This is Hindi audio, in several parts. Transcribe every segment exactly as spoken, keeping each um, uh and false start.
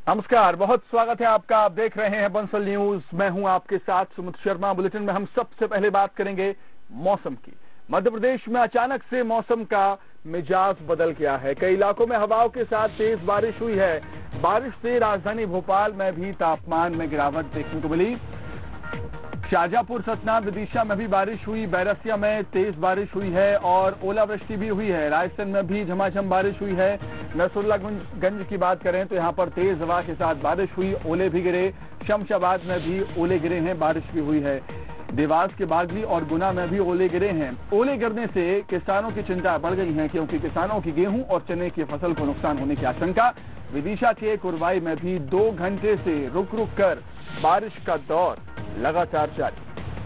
नमस्कार, बहुत स्वागत है आपका। आप देख रहे हैं बंसल न्यूज। मैं हूं आपके साथ सुमित शर्मा। बुलेटिन में हम सबसे पहले बात करेंगे मौसम की। मध्य प्रदेश में अचानक से मौसम का मिजाज बदल गया है। कई इलाकों में हवाओं के साथ तेज बारिश हुई है। बारिश से राजधानी भोपाल में भी तापमान में गिरावट देखने को मिली। शाहजहांपुर, सतना, विदिशा में भी बारिश हुई। बैरसिया में तेज बारिश हुई है और ओलावृष्टि भी हुई है। रायसेन में भी झमाझम बारिश हुई है। नसरुल्लागंज की बात करें तो यहां पर तेज हवा के साथ बारिश हुई, ओले भी गिरे। शमशाबाद में भी ओले गिरे हैं, बारिश भी हुई है। देवास के बागली और गुना में भी ओले गिरे हैं। ओले गिरने से किसानों की चिंता बढ़ गई है, क्योंकि किसानों की गेहूं और चने की फसल को नुकसान होने की आशंका। विदिशा के कुरवाई में भी दो घंटे से रुक रुक कर बारिश का दौर लगातार जारी।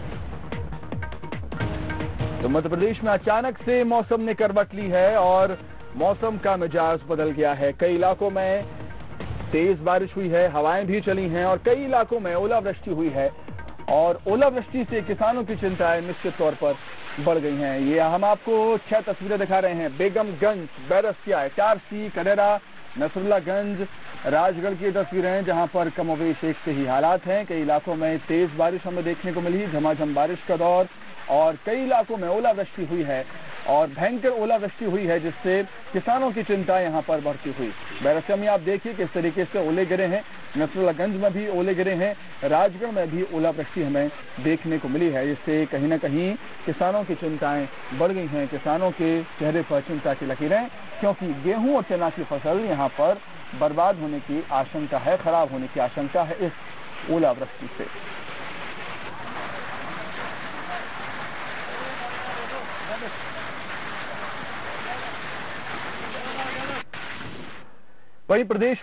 तो मध्य प्रदेश में अचानक से मौसम ने करवट ली है और मौसम का मिजाज बदल गया है। कई इलाकों में तेज बारिश हुई है, हवाएं भी चली हैं और कई इलाकों में ओलावृष्टि हुई है। और ओलावृष्टि से किसानों की चिंताएं निश्चित तौर पर बढ़ गई हैं। ये हम आपको छह तस्वीरें दिखा रहे हैं। बेगमगंज, बैरसिया, इटारसी, कडेरा, नसरुल्लागंज, राजगढ़ की तस्वीरें, जहां पर कमोवेश एक से ही हालात हैं। कई इलाकों में तेज बारिश हमें देखने को मिली, झमाझम बारिश का दौर, और कई इलाकों में ओलावृष्टि हुई है और भयंकर ओलावृष्टि हुई है, जिससे किसानों की चिंता यहां पर बढ़ती हुई। बैरसिया में आप देखिए किस तरीके से ओले गिरे हैं। नसरुल्लागंज में भी ओले गिरे हैं। राजगढ़ में भी ओलावृष्टि हमें देखने को मिली है, जिससे कहीं ना कहीं किसानों की चिंताएं बढ़ गई हैं। किसानों के चेहरे पर चिंता की लकीरें, क्योंकि गेहूं और चना की फसल यहां पर बर्बाद होने की आशंका है, खराब होने की आशंका है इस ओलावृष्टि से। वहीं प्रदेश